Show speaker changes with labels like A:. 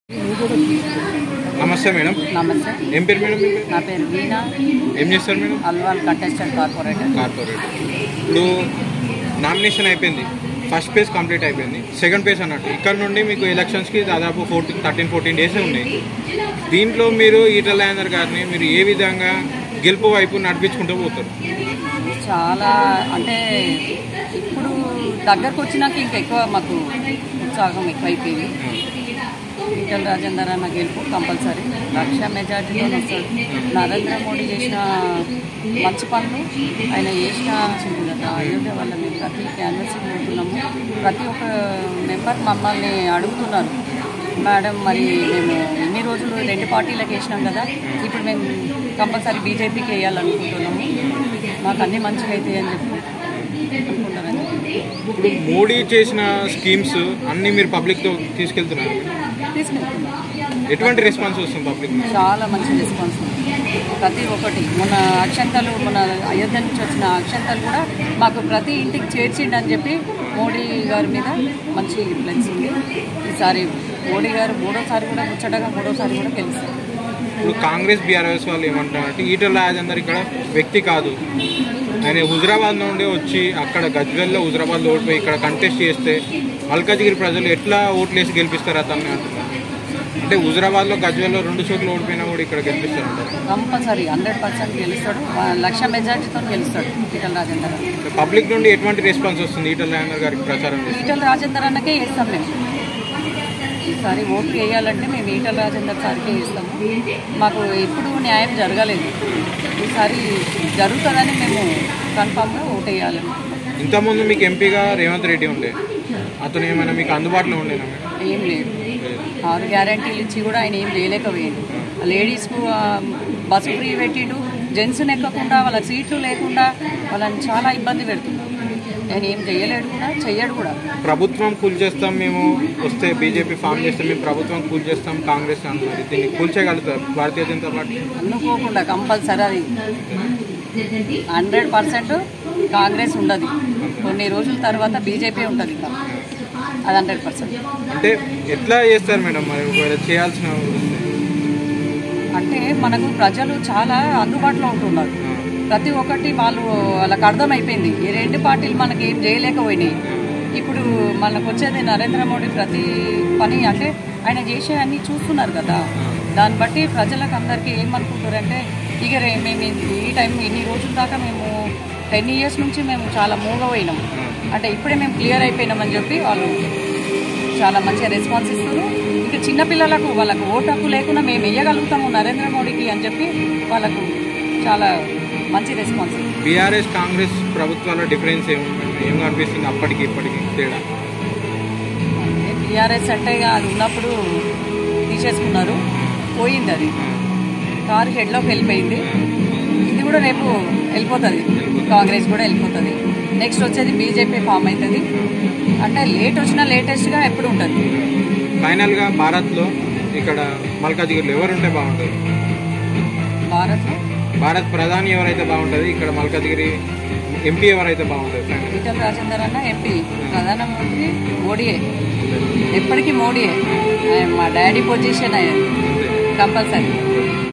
A: నమస్తే మేడం.
B: నమస్తే.
A: ఏం పేరు మేడం?
B: నా పేరు వీణా.
A: ఏం చేస్తారు మేడం?
B: Alwal contestant corporator.
A: ఇప్పుడు నామినేషన్ అయిపోయింది, ఫస్ట్ ఫేజ్ కంప్లీట్ అయిపోయింది, సెకండ్ ఫేజ్ అన్నట్టు ఇక్కడ నుండి మీకు ఎలక్షన్స్కి దాదాపు 13-14 డేసే ఉన్నాయి. దీంట్లో మీరు ఈటల రాజేందర్ గారిని మీరు ఏ విధంగా గెలుపు వైపు నడిపించుకుంటూ పోతారు?
B: చాలా అంటే ఇప్పుడు దగ్గరకు వచ్చినాక ఇంకెక్కువ మాకు ఉత్సాహం ఎక్కువైపోయింది. ఈటల రాజేందర్ అన్న గెలుపు కంపల్సరీ 1,00,000 మెజార్టీతో వస్తాడు. నరేంద్ర మోడీ చేసిన మంచి పనులు ఆయన చేసిన అయోధ్య వల్ల మేము ప్రతి క్యాన్వసింగ్ పోతున్నాము. ప్రతి ఒక్క మెంబర్ మమ్మల్ని అడుగుతున్నారు, మేడం మరి మేము ఎన్ని రోజులు 2 పార్టీలకు వేసినాం కదా, ఇప్పుడు మేము కంపల్సరీ బీజేపీకి వేయాలనుకుంటున్నాము, మాకు అన్నీ మంచిగా అవుతాయి అని చెప్పి అనుకుంటారని.
A: ఇప్పుడు మోడీ చేసిన స్కీమ్స్ అన్నీ మీరు పబ్లిక్తో తీసుకెళ్తున్నారు. ఎటువంటి రెస్పాన్స్ వస్తుంది పబ్లిక్?
B: చాలా మంచి రెస్పాన్స్ ఉంది. ప్రతి ఒక్కటి మన అక్షంతలు, మన అయోధ్య నుంచి వచ్చిన అక్షంతలు కూడా మాకు ప్రతి ఇంటికి చేర్చిండని చెప్పి మోడీ గారి మీద మంచి ఇన్ఫ్లుయెన్స్ ఉంది. ఈసారి మోడీ గారు మూడోసారి కూడా గెలుస్తారు.
A: ఇప్పుడు కాంగ్రెస్ బీఆర్ఎస్ వాళ్ళు ఏమంటారంటే ఈటల రాజేందర్ ఇక్కడ వ్యక్తి కాదు, ఆయన హుజరాబాద్ నుండి వచ్చి అక్కడ గజ్వేల్లో హుజరాబాద్లో ఓడిపోయి ఇక్కడ కంటెస్ట్ చేస్తే మల్కాజ్గిరి ప్రజలు ఎట్లా ఓట్లు వేసి గెలిపిస్తారు అతన్ని అంటున్నారు. అంటే హుజరాబాద్లో గజ్వేల్లో 2 చోట్ల ఓడిపోయినా కూడా ఇక్కడ గెలిపిస్తారంటారు.
B: కంపల్సరీ 100% గెలుస్తాడు. 1,00,000 మెజార్టీతో గెలుస్తాడు ఈటల రాజేందర్.
A: పబ్లిక్ నుండి ఎటువంటి రెస్పాన్స్ వస్తుంది ఈటల రాజేందర్ గారికి ప్రచారం?
B: ఈటల రాజేందర్ అన్నకే వేస్తాం మేము. ఈసారి ఓట్లు వేయాలంటే మేము ఈటల రాజేందర్ సార్కే వేస్తాము. మాకు ఎప్పుడు న్యాయం జరగలేదు, ఈసారి జరుగుతుందని మేము కన్ఫామ్గా ఓటు వేయాలి.
A: ఇంతకుముందు మీకు ఎంపీగా రేవంత్ రెడ్డి ఉండే, అతను ఏమైనా మీకు అందుబాటులో ఉండేనా?
B: ఏం లేదు. 6 గ్యారంటీలు ఇచ్చి కూడా ఆయన ఏం చేయలేకపోయింది. లేడీస్కు బస్సు ఫ్రీ పెట్టిండు, జెంట్స్ని ఎక్కకుండా వాళ్ళ సీట్లు లేకుండా వాళ్ళని చాలా ఇబ్బంది పెడుతున్నారు. ఆయన ఏం చేయలేడు కూడా, చెయ్యడు కూడా.
A: ప్రభుత్వం కూల్చేస్తాం, మేము వస్తే బీజేపీ ఫామ్ చేస్తే మేము ప్రభుత్వం కూల్చేస్తాం కాంగ్రెస్ అంటున్నారు. దీన్ని కూల్చేయగలుగుతారు భారతీయ జనతా పార్టీ?
B: అనుకోకుండా కంపల్సరీ అది 100% కాంగ్రెస్ ఉండదు. కొన్ని రోజుల తర్వాత బీజేపీ ఉంటుంది. ఇంకా అది 100%.
A: అంటే ఎట్లా చేస్తారు మేడం మరి ఒకవేళ చేయాల్సిన?
B: అంటే మనకు ప్రజలు చాలా అందుబాటులో ఉంటున్నారు. ప్రతి ఒక్కటి వాళ్ళకి అర్థమైపోయింది. ఈ 2 పార్టీలు మనకి ఏం చేయలేకపోయినాయి. ఇప్పుడు మనకు వచ్చేది నరేంద్ర మోడీ ప్రతి పని అంటే ఆయన చేసే అన్నీ చూస్తున్నారు కదా. దాన్ని బట్టి ప్రజలకు అందరికీ ఏమనుకుంటారంటే ఇక మేము ఈ టైం ఇన్ని రోజుల దాకా మేము 10 years నుంచి మేము చాలా మూగపోయినాం, అంటే ఇప్పుడే మేము క్లియర్ అయిపోయినామని చెప్పి వాళ్ళు చాలా మంచిగా రెస్పాన్స్ ఇస్తారు. ఇంకా చిన్నపిల్లలకు వాళ్ళకు ఓటు హక్కు లేకుండా మేము వేయగలుగుతాము నరేంద్ర మోడీకి అని చెప్పి వాళ్ళకు చాలా మంచి రెస్పాన్స్.
A: బీఆర్ఎస్ కాంగ్రెస్ ప్రభుత్వాల డిఫరెన్స్ ఏం కనిపిస్తుంది అప్పటికి ఇప్పటికి తేడా?
B: బీఆర్ఎస్ అంటే అది ఉన్నప్పుడు తీసేసుకున్నారు, పోయింది, అది కారు హెడ్లోకి వెళ్ళిపోయింది. ఇది కూడా రేపు వెళ్ళిపోతుంది, కాంగ్రెస్ కూడా వెళ్ళిపోతుంది. నెక్స్ట్ వచ్చేది బీజేపీ ఫామ్ అవుతుంది. అంటే లేట్ వచ్చినా లేటెస్ట్గా ఎప్పుడు ఉంటుంది.
A: ఫైనల్గా భారత్లో ఇక్కడ మల్కాజ్గిరిలో ఎవరుంటే బాగుంటుంది? భారత్ ప్రధాని ఎవరైతే బాగుంటుంది, ఇక్కడ మల్కాజ్గిరి ఎంపీ ఎవరైతే బాగుంటుంది?
B: ఈటల రాజేందర్ అన్న ఎంపీ, ప్రధానమంత్రి మోడీయే, ఎప్పటికీ మోడీయే. మా డాడీ పొజిషన్ అయ్యేది కంపల్సరీ.